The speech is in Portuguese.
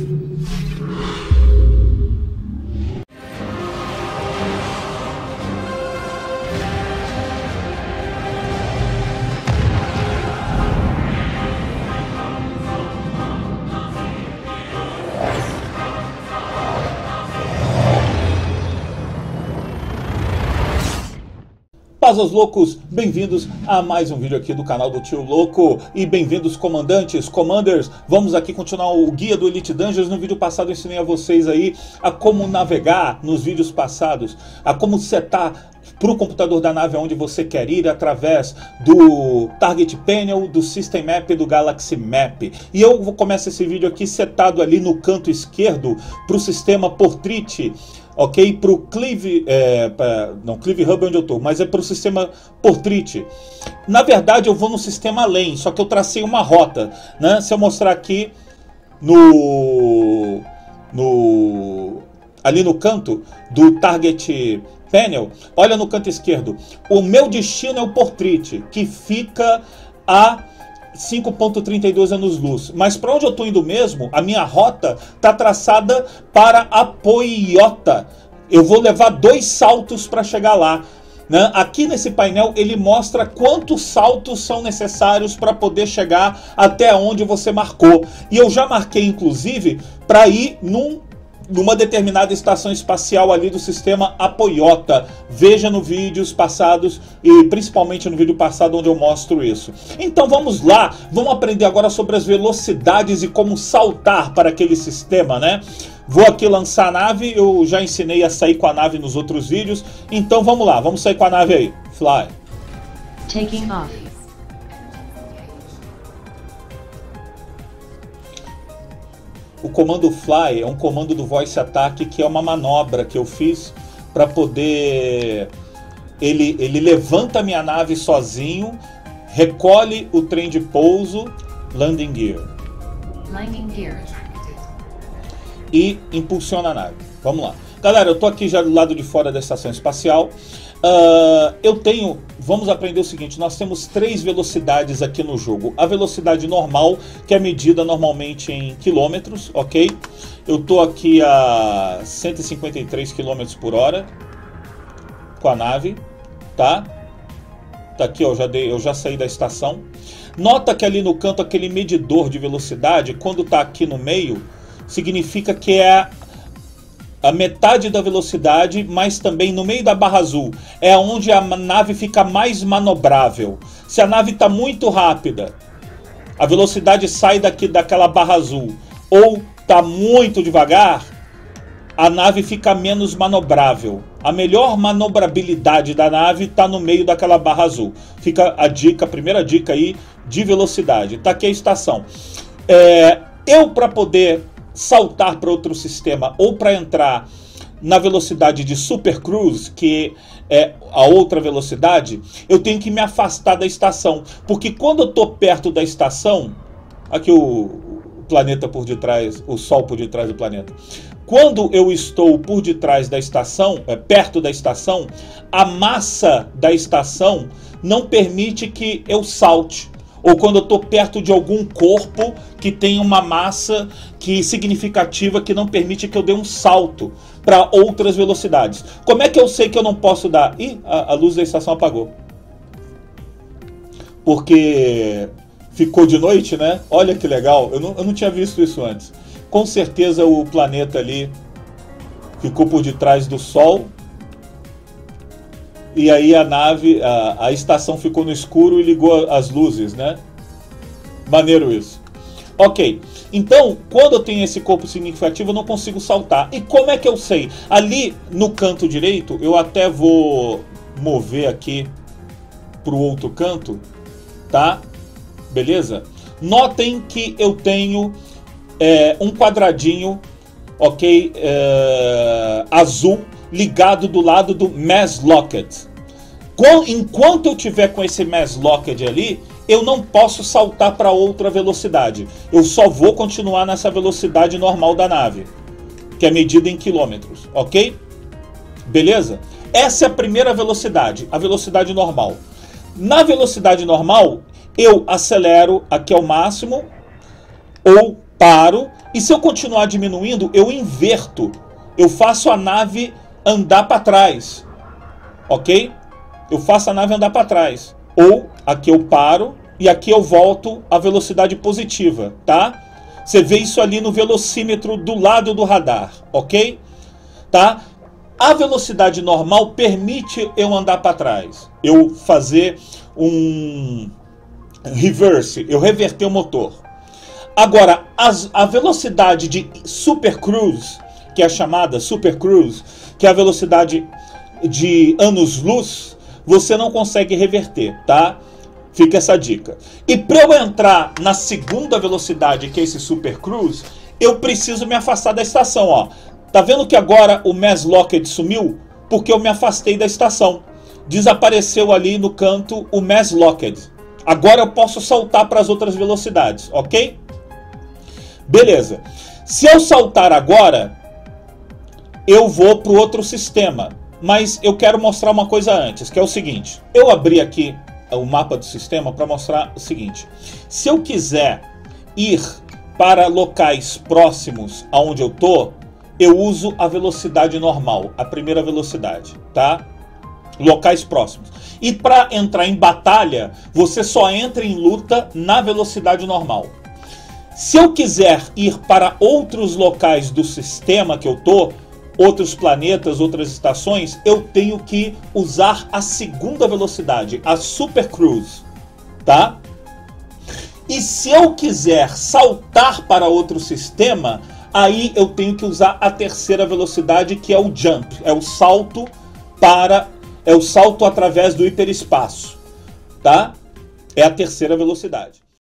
Paz aos loucos, bem-vindos a mais um vídeo aqui do canal do Tio Louco. E bem-vindos comandantes, commanders. Vamos aqui continuar o guia do Elite Dangerous. No vídeo passado eu ensinei a vocês aí a como navegar nos vídeos passados, a como setar para o computador da nave onde você quer ir através do Target Panel, do System Map e do Galaxy Map. E eu vou começar esse vídeo aqui setado ali no canto esquerdo para o sistema Portrait. Ok? Para o Cleave, não, Cleave Hub é onde eu estou, mas é para o sistema Portrait. Na verdade eu vou no sistema além, só que eu tracei uma rota, né? Se eu mostrar aqui ali no canto do Target Panel, olha no canto esquerdo, o meu destino é o Portrait, que fica a 5.32 anos-luz. Mas para onde eu estou indo mesmo, a minha rota está traçada para Apoiota. Eu vou levar 2 saltos para chegar lá, né? Aqui nesse painel ele mostra quantos saltos são necessários para poder chegar até onde você marcou. E eu já marquei inclusive para ir numa determinada estação espacial ali do sistema Apoiota. Veja nos vídeos passados e principalmente no vídeo passado onde eu mostro isso. Então vamos lá, vamos aprender agora sobre as velocidades e como saltar para aquele sistema, né? Vou aqui lançar a nave, eu já ensinei a sair com a nave nos outros vídeos, então vamos lá, vamos sair com a nave aí. Fly. Taking off. O comando Fly é um comando do Voice Attack que é uma manobra que eu fiz para poder... Ele levanta a minha nave sozinho, recolhe o trem de pouso, landing gear. Landing gear. E impulsiona a nave. Vamos lá. Galera, eu tô aqui já do lado de fora da estação espacial. Vamos aprender o seguinte, nós temos 3 velocidades aqui no jogo. A velocidade normal, que é medida normalmente em quilômetros, ok? Eu tô aqui a 153 km por hora com a nave, tá? Tá aqui, ó, eu já saí da estação. Nota que ali no canto, aquele medidor de velocidade, quando tá aqui no meio, significa que é a metade da velocidade, mas também no meio da barra azul é onde a nave fica mais manobrável. Se a nave está muito rápida, a velocidade sai daquela barra azul, ou está muito devagar, a nave fica menos manobrável. A melhor manobrabilidade da nave está no meio daquela barra azul. Fica a primeira dica aí de velocidade. Está aqui a estação. Para poder saltar para outro sistema ou para entrar na velocidade de Super Cruise, que é a outra velocidade, eu tenho que me afastar da estação, porque quando eu estou perto da estação, aqui o planeta por detrás, o Sol por detrás do planeta, quando eu estou por detrás da estação, perto da estação, a massa da estação não permite que eu salte. Ou quando eu estou perto de algum corpo que tem uma massa significativa que não permite que eu dê um salto para outras velocidades. Como é que eu sei que eu não posso dar? Ih, a luz da estação apagou. Porque ficou de noite, né? Olha que legal, eu não tinha visto isso antes. Com certeza o planeta ali ficou por detrás do Sol. E aí a nave, a estação ficou no escuro e ligou as luzes, né? Maneiro isso. Ok, então quando eu tenho esse corpo significativo eu não consigo saltar. E como é que eu sei? Ali no canto direito, eu até vou mover aqui para o outro canto, tá? Beleza? Notem que eu tenho um quadradinho, ok? Azul, ligado do lado do Mass Locked. Enquanto eu tiver com esse Mass Locked ali, eu não posso saltar para outra velocidade. Eu só vou continuar nessa velocidade normal da nave, que é medida em quilômetros, ok? Beleza? Essa é a primeira velocidade, a velocidade normal. Na velocidade normal, eu acelero aqui ao máximo, ou paro, e se eu continuar diminuindo, eu inverto. Eu faço a nave andar para trás, ok? Eu faço a nave andar para trás. Ou aqui eu paro e aqui eu volto à velocidade positiva, tá? Você vê isso ali no velocímetro do lado do radar, ok? Tá? A velocidade normal permite eu andar para trás, eu fazer um reverse, eu reverter o motor. Agora, a velocidade de Super Cruise, que é a chamada Super Cruise, que é a velocidade de anos-luz, você não consegue reverter, tá? Fica essa dica. E para eu entrar na segunda velocidade, que é esse Super Cruise, eu preciso me afastar da estação, ó. Tá vendo que agora o Mass Locked sumiu? Porque eu me afastei da estação. Desapareceu ali no canto o Mass Locked. Agora eu posso saltar para as outras velocidades, ok? Beleza. Se eu saltar agora, eu vou para o outro sistema. Mas eu quero mostrar uma coisa antes, que é o seguinte. Eu abri aqui o mapa do sistema para mostrar o seguinte. Se eu quiser ir para locais próximos aonde eu tô, eu uso a velocidade normal, a primeira velocidade, tá? Locais próximos. E para entrar em batalha, você só entra em luta na velocidade normal. Se eu quiser ir para outros locais do sistema que eu tô, outros planetas, outras estações, eu tenho que usar a segunda velocidade, a Super Cruise, tá? E se eu quiser saltar para outro sistema, aí eu tenho que usar a terceira velocidade, que é o Jump, é o salto através do hiperespaço, tá? É a terceira velocidade.